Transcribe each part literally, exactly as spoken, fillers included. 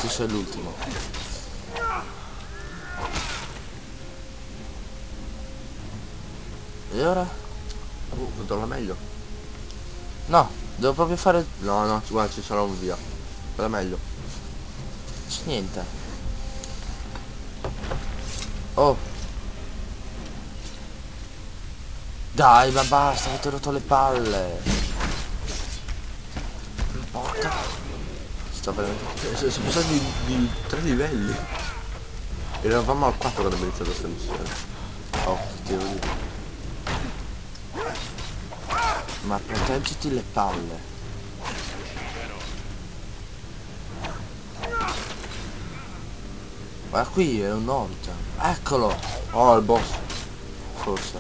tu sei l'ultimo. E ora? Uh, controlla meglio. No, devo proprio fare... No, no, guarda, ci sarà un via. È meglio. C'è niente. Oh. Dai, ma basta, avete rotto le palle. Porca. Sta veramente... Siamo passati di, di tre livelli. Eravamo al quattro quando abbiamo iniziato questa missione. Oh, che devo dire. Ma proteggiti le palle. Guarda qui, è un orto. Eccolo. Oh, il boss. Forse.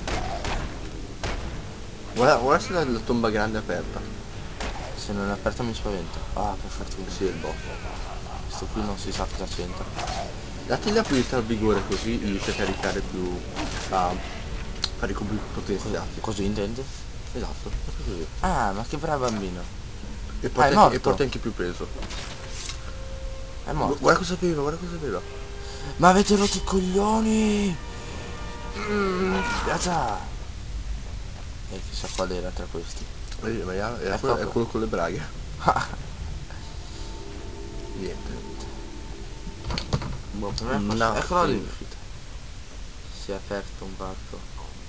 Guarda, guarda se la, la tomba grande è aperta. Se non è aperta mi spavento. Ah, per fortuna. Sì, è il boss. Questo qui non si sa cosa c'entra. Dati la abilità al vigore così riesce a caricare più... a fare i colpi più potenziati. Cosa intende? Esatto, proprio così. Ah, ma che bravo bambino. E Ah, è porta, anche, morto. e porta anche più peso. È Gu- morto. Guarda cosa aveva, guarda cosa aveva. Ma avete rotto i coglioni! Mmm, piazza! E chissà qual era tra questi. Vedi, ma era, era È quello, è proprio- quello con le braghe. Niente. Boh, per me è No, forse- Eccolo sì. lì. Si è aperto un varco.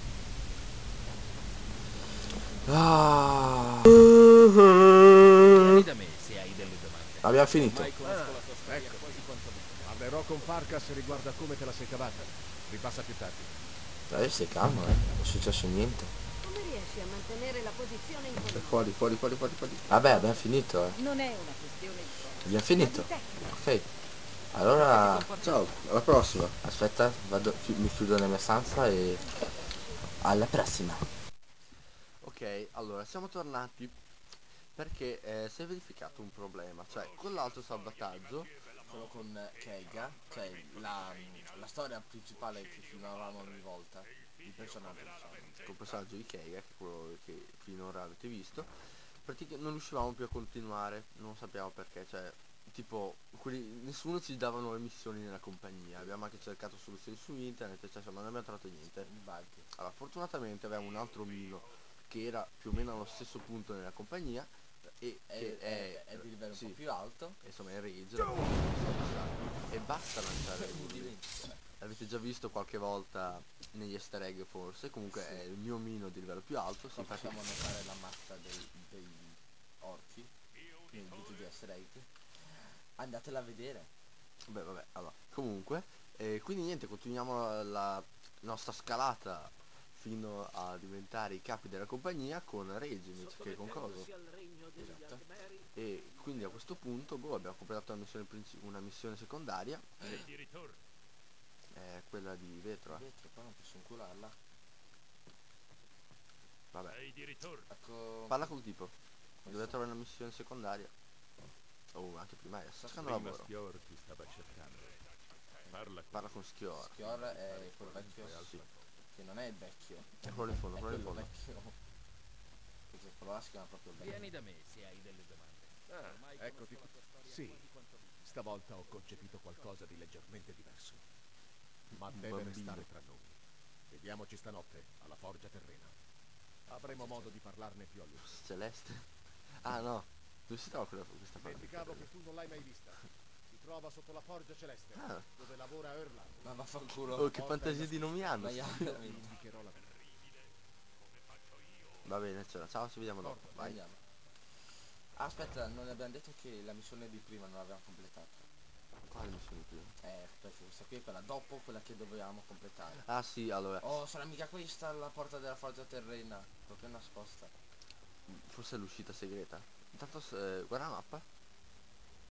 Ah, Vieni da me se hai delle domande. abbiamo finito. Mai conosco la tua storia quasi quanto me. Parlerò con Farkas riguardo a come te la sei cavata. Ripassa più tardi. Dai, stai calmo, eh. Non è successo niente. Come riesci a mantenere la posizione in È controllo? fuori, fuori, fuori, fuori, fuori. Vabbè, abbiamo finito, eh. Non è una questione di forza, Abbiamo ma finito. di tecnica. Ok. Allora, Ciao, alla prossima. aspetta, vado, chi- mi chiudo nella mia stanza e alla prossima. Ok, allora siamo tornati perché eh, si è verificato un problema, cioè con l'altro salvataggio, Quello con Keiga, cioè la, la storia principale che filmavamo ogni volta, il personaggio diciamo. col personaggio di Keiga, che è quello che finora avete visto, praticamente non riuscivamo più a continuare, non sappiamo perché, cioè tipo quelli, nessuno ci davano le missioni nella compagnia, abbiamo anche cercato soluzioni su internet, cioè insomma non abbiamo trovato niente. Allora fortunatamente avevamo un altro omino che era più o meno allo stesso punto nella compagnia e È, che è, è di livello sì, un po' più alto. insomma è Rage la possiamo e basta lanciare lui. L'avete già visto qualche volta negli easter egg forse, comunque è il mio omino di livello più alto, si Qua infatti possiamo notare la mazza dei, dei orchi, quindi tutti gli easter egg. Andatela a vedere. beh vabbè, allora comunque eh, quindi niente, continuiamo la, la nostra scalata fino a diventare i capi della compagnia con Regimit che con Coso. Esatto. E quindi a questo punto boh, abbiamo completato una missione, princi- una missione secondaria, è quella di vetro, eh. Vetro, qua non posso incularla. Vabbè, Ecco. parla col tipo, dovete trovare una missione secondaria. Oh, anche primaria, sta cercando Prima lavoro. Schior ti stava cercando. Parla con Parla con Schior, Schior è quello vecchio, sì. che non è il vecchio, È quello in fondo, è quello in quello fondo. vecchio. Perché quello là si chiama proprio il vecchio. Vieni da me se hai delle domande. Ah, Ormai eccoti conosco qui. la tua storia Sì, quasi quanto me. stavolta ho concepito qualcosa di leggermente diverso. Ma Un deve bambino. restare tra noi. Vediamoci stanotte, alla Forgia Terrena. Avremo modo di parlarne più a lungo. Celeste? Ah no, dove si trova quella, questa parte? Dimenticavo che tu non l'hai mai vista. Si trova sotto la Forgia Celeste, Ah. dove lavora Erland. Ma vaffanculo. Oh, che fantasia di nomi hanno. Ma io Ti veramente. indicherò la via. Va bene, ciao, ciao, ci vediamo dopo. Vai. Andiamo. Ah, aspetta, non abbiamo detto che la missione di prima non l'abbiamo completata. Quale missione prima? Eh, perché questa qui è quella dopo quella che dovevamo completare. Ah sì, allora, Oh, sarà mica questa la porta della forza terrena, proprio nascosta. forse è l'uscita segreta. Intanto, eh, guarda la mappa.